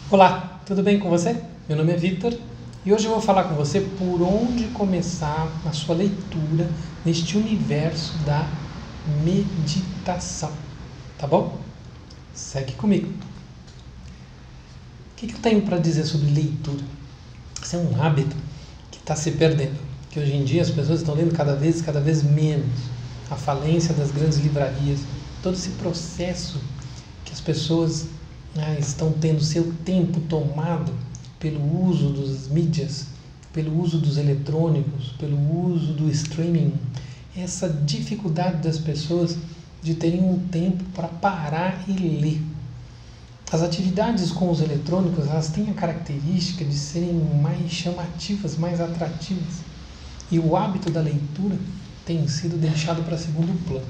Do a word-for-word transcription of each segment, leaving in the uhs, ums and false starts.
Olá, tudo bem com você? Meu nome é Victor e hoje eu vou falar com você por onde começar a sua leitura neste universo da meditação, tá bom? Segue comigo. O que eu tenho para dizer sobre leitura? Isso é um hábito que está se perdendo, que hoje em dia as pessoas estão lendo cada vez, cada vez menos. A falência das grandes livrarias, todo esse processo que as pessoas né, estão tendo seu tempo tomado pelo uso das mídias, pelo uso dos eletrônicos, pelo uso do streaming, essa dificuldade das pessoas de terem um tempo para parar e ler. As atividades com os eletrônicos, elas têm a característica de serem mais chamativas, mais atrativas. E o hábito da leitura tem sido deixado para segundo plano.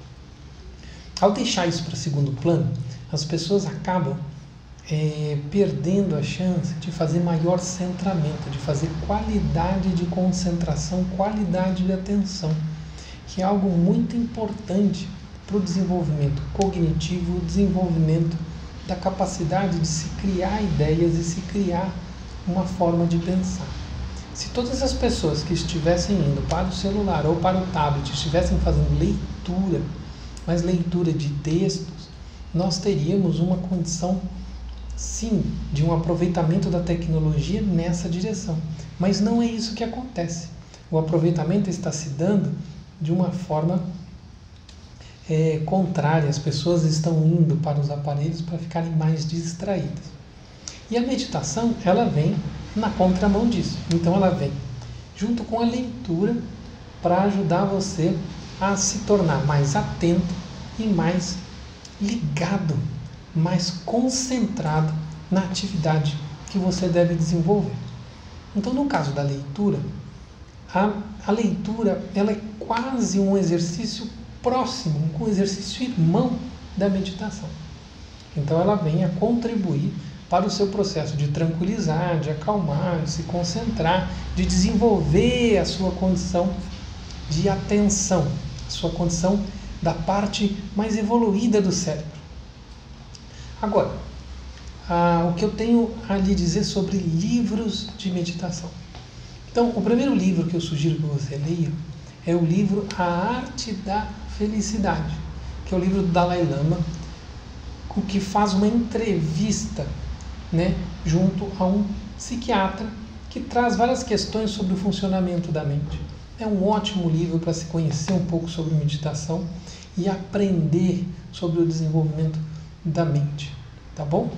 Ao deixar isso para segundo plano, as pessoas acabam é, perdendo a chance de fazer maior centramento, de fazer qualidade de concentração, qualidade de atenção, que é algo muito importante para o desenvolvimento cognitivo, o desenvolvimento da capacidade de se criar ideias e se criar uma forma de pensar. Se todas as pessoas que estivessem indo para o celular ou para o tablet estivessem fazendo leitura, mas leitura de textos, nós teríamos uma condição, sim, de um aproveitamento da tecnologia nessa direção. Mas não é isso que acontece. O aproveitamento está se dando de uma forma é, contrária. As pessoas estão indo para os aparelhos para ficarem mais distraídas. E a meditação, ela vem na contramão disso. Então ela vem junto com a leitura para ajudar você a se tornar mais atento e mais ligado, mais concentrado na atividade que você deve desenvolver. Então, no caso da leitura, a, a leitura ela é quase um exercício próximo, um exercício irmão da meditação. Então ela vem a contribuir para o seu processo de tranquilizar, de acalmar, de se concentrar, de desenvolver a sua condição de atenção, a sua condição da parte mais evoluída do cérebro. Agora, ah, o que eu tenho a lhe dizer sobre livros de meditação. Então, o primeiro livro que eu sugiro que você leia é o livro A Arte da Felicidade, que é o livro do Dalai Lama, que faz uma entrevista né, junto a um psiquiatra que traz várias questões sobre o funcionamento da mente. É um ótimo livro para se conhecer um pouco sobre meditação e aprender sobre o desenvolvimento da mente, tá bom?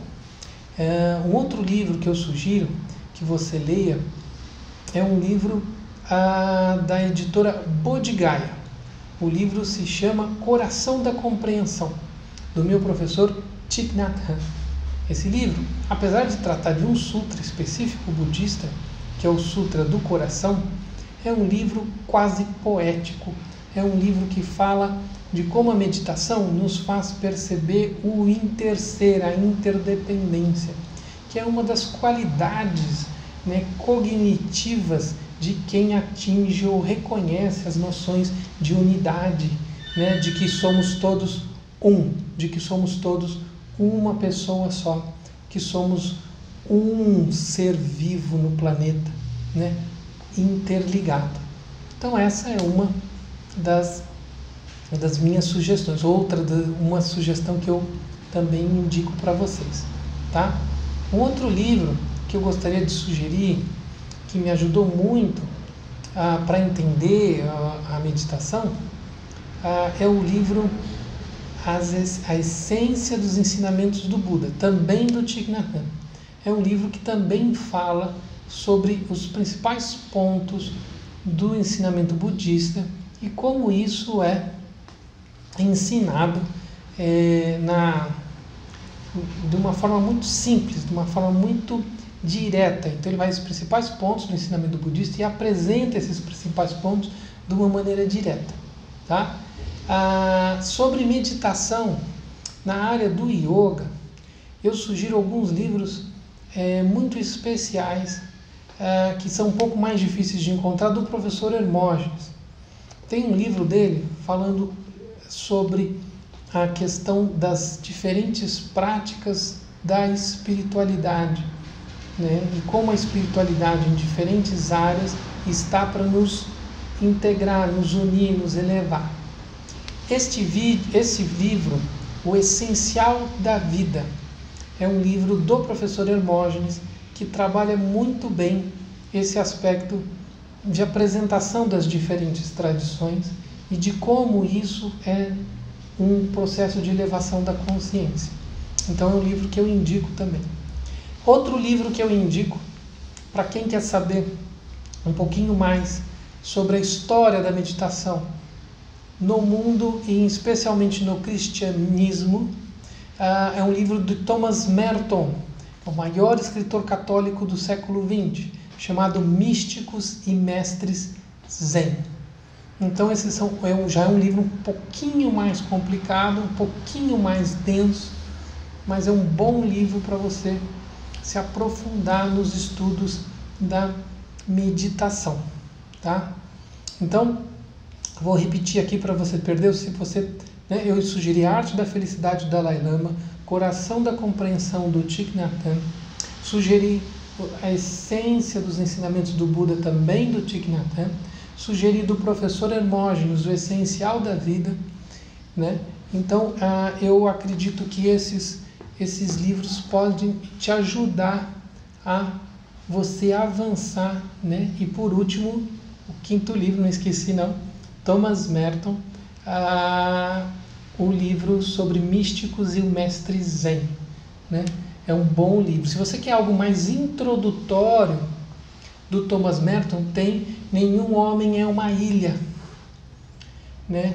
É, um outro livro que eu sugiro que você leia é um livro ah, da editora Bodh Gaya. O livro se chama Coração da Compreensão, do meu professor Thich Nhat Hanh. Esse livro, apesar de tratar de um sutra específico budista, que é o Sutra do Coração, é um livro quase poético. É um livro que fala de como a meditação nos faz perceber o interser, a interdependência, que é uma das qualidades né, cognitivas de quem atinge ou reconhece as noções de unidade, né, de que somos todos um, de que somos todos uma pessoa só, que somos um ser vivo no planeta, né, interligado. Então essa é uma das, das minhas sugestões. Outra, uma sugestão que eu também indico para vocês, tá? Um outro livro que eu gostaria de sugerir, que me ajudou muito ah, para entender a, a meditação, ah, é o livro As, A Essência dos Ensinamentos do Buda, também do Thich Nhat Hanh. É um livro que também fala sobre os principais pontos do ensinamento budista e como isso é ensinado é, na, de uma forma muito simples, de uma forma muito direta. Então ele vai aos principais pontos do ensinamento budista e apresenta esses principais pontos de uma maneira direta, tá? Ah, sobre meditação na área do yoga, eu sugiro alguns livros é, muito especiais é, que são um pouco mais difíceis de encontrar, do professor Hermógenes. Tem um livro dele falando sobre a questão das diferentes práticas da espiritualidade, né? E como a espiritualidade em diferentes áreas está para nos integrar, nos unir, nos elevar. Este, vi, esse livro, O Essencial da Vida, é um livro do professor Hermógenes que trabalha muito bem esse aspecto de apresentação das diferentes tradições e de como isso é um processo de elevação da consciência. Então é um livro que eu indico também. Outro livro que eu indico para quem quer saber um pouquinho mais sobre a história da meditação no mundo e especialmente no cristianismo, uh, é um livro de Thomas Merton, o maior escritor católico do século vinte, chamado Místicos e Mestres Zen. Então esse são, é, já é um livro um pouquinho mais complicado, um pouquinho mais denso, mas é um bom livro para você se aprofundar nos estudos da meditação, tá? Então, vou repetir aqui para você perder, se você, né, eu sugeri Arte da Felicidade do Dalai Lama, Coração da Compreensão do Thich Nhat Hanh, sugeri A Essência dos Ensinamentos do Buda também do Thich Nhat Hanh, sugeri do professor Hermógenes, O Essencial da Vida, né? Então, ah, eu acredito que esses, esses livros podem te ajudar a você avançar, né? E por último, o quinto livro, não esqueci não, Thomas Merton, ah, o livro sobre místicos e o mestre Zen, né? É um bom livro. Se você quer algo mais introdutório do Thomas Merton, tem Nenhum Homem é uma Ilha, né?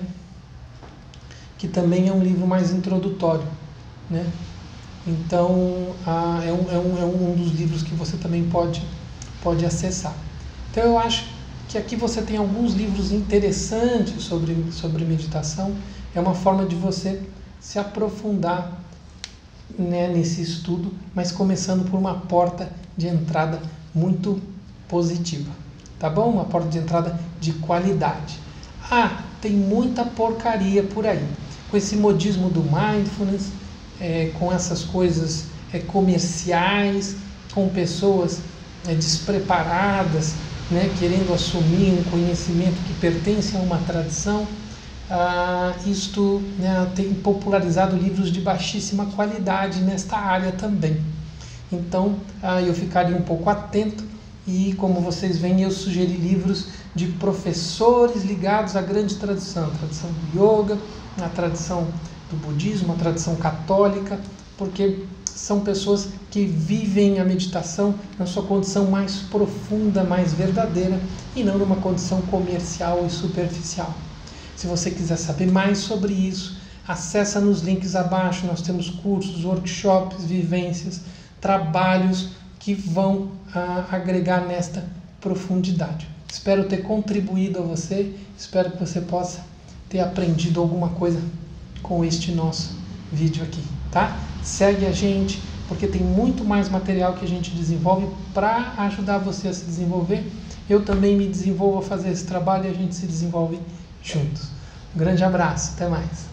Que também é um livro mais introdutório, né? Então, ah, é, um, é, um, é um dos livros que você também pode, pode acessar. Então, eu acho que aqui você tem alguns livros interessantes sobre, sobre meditação. É uma forma de você se aprofundar, né, nesse estudo, mas começando por uma porta de entrada muito positiva, tá bom? Uma porta de entrada de qualidade. Ah, tem muita porcaria por aí, com esse modismo do mindfulness, é, com essas coisas é, comerciais, com pessoas é, despreparadas, né, querendo assumir um conhecimento que pertence a uma tradição. Ah, isto, né, tem popularizado livros de baixíssima qualidade nesta área também. Então, ah, eu ficaria um pouco atento e, como vocês veem, eu sugeri livros de professores ligados à grande tradição, a tradição do yoga, a tradição do budismo, a tradição católica, porque são pessoas que vivem a meditação na sua condição mais profunda, mais verdadeira, e não numa condição comercial e superficial. Se você quiser saber mais sobre isso, acessa nos links abaixo. Nós temos cursos, workshops, vivências, trabalhos que vão ah, agregar nesta profundidade. Espero ter contribuído a você, espero que você possa ter aprendido alguma coisa com este nosso vídeo aqui, tá? Segue a gente, porque tem muito mais material que a gente desenvolve para ajudar você a se desenvolver. Eu também me desenvolvo a fazer esse trabalho e a gente se desenvolve juntos. Um grande abraço, até mais.